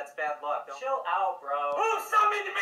That's bad luck. Chill out, bro. Who summoned me?